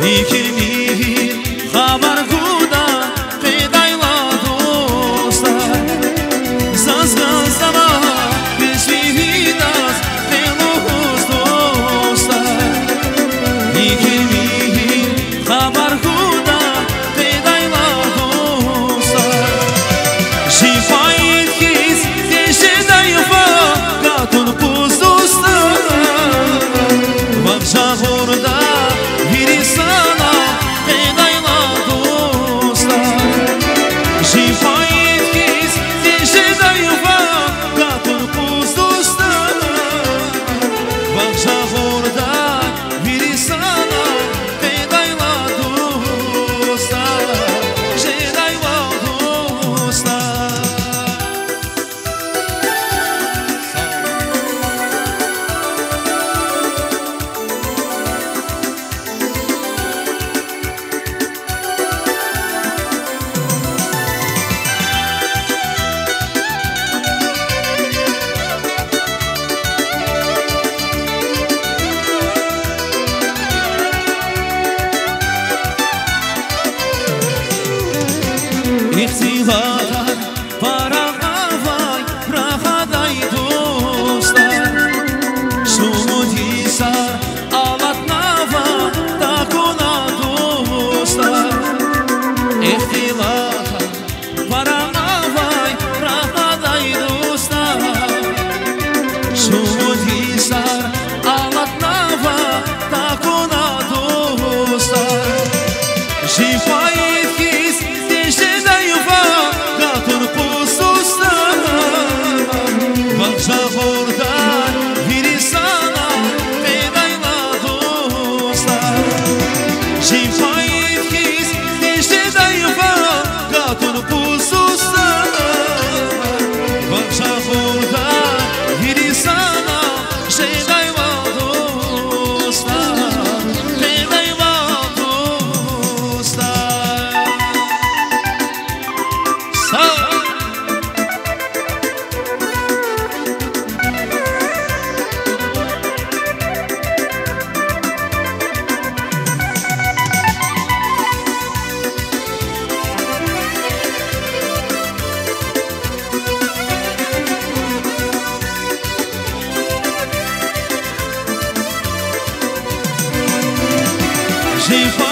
İkilmir haber guda pedayla dostlar Zazgazama bezvihidas pelohuz dostlar İkilmir haber guda pedayla dostlar Şifayet kez deşede yufa katun puz dostlar Vakşa orada sana pedayla dostlar Şifayet kez deşede yuva katın kuz dostlar Vakşa orada biri sana pedayla dostlar Pedayla dostlar İhtilalar parağa vay rahaday dostlar Sumudisa alatnava takuna dostlar İhtilalar parağa vay rahaday dostlar Sumudisa alatnava takuna dostlar Şifayet kez deşede yuva katın kuz dostlar Vakşa oradan biri sana pedayla dostlar Şifayet kez deşede yuva katın kuz dostlar Vakşa oradan biri sana pedayla dostlar Pedayla dostlar Şifayet